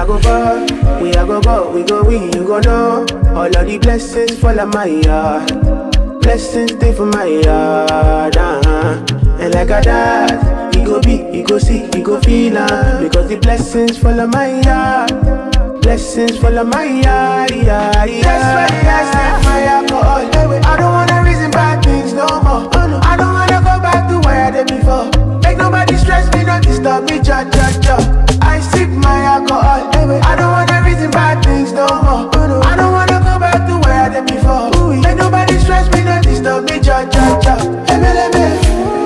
I go far, we a go go, we go win, you go know. All of the blessings fall on my yard. Blessings stay for my yard, And like a dad, he go be, he go see, he go feel because the blessings fall on my yard. Blessings fall on my yard, That's why I sip my alcohol. I don't wanna reason bad things no more. I don't wanna go back to where I did before. Make nobody stress me, not disturb me, cha. I sip my alcohol. I don't wanna reason bad things no more. I don't wanna go back to where I did before. Make nobody stress me, not disturb me, cha. Ebélébé,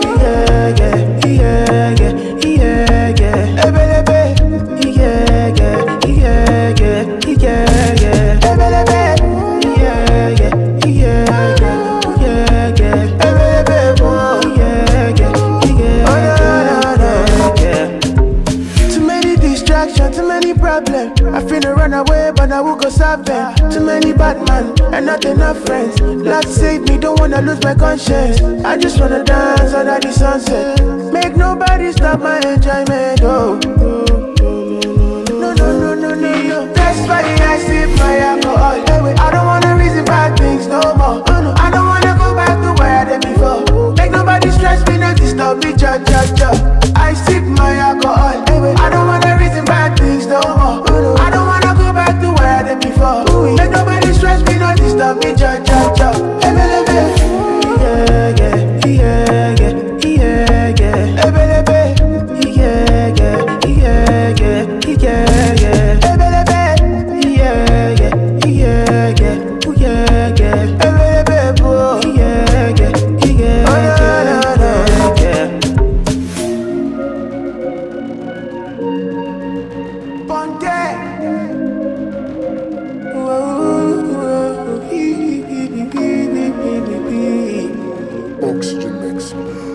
yeah. Ebélébé, yeah. Ebélébé, Too many distractions, too many problems. I finna run away, but I will go solve them. Too many badman and not enough friends. Lord save me, don't wanna lose my conscience. I just wanna dance under the sunset. Make nobody stop my enjoyment, No. That's why I sip my alcohol. I don't wanna reason bad things no more. I don't wanna go back to where I did before. Make nobody stress me, not disturb me, cha. I sip my alcohol. I don't wanna reason bad things no more. I don't wanna go back to where I did before. Make nobody stress me, not disturb me, cha. Ebélébé, yeah. Ebélébé, yeah. Ebélébé, yeah. Ebélébé, bro, yeah. Ponte. Oxygen mix.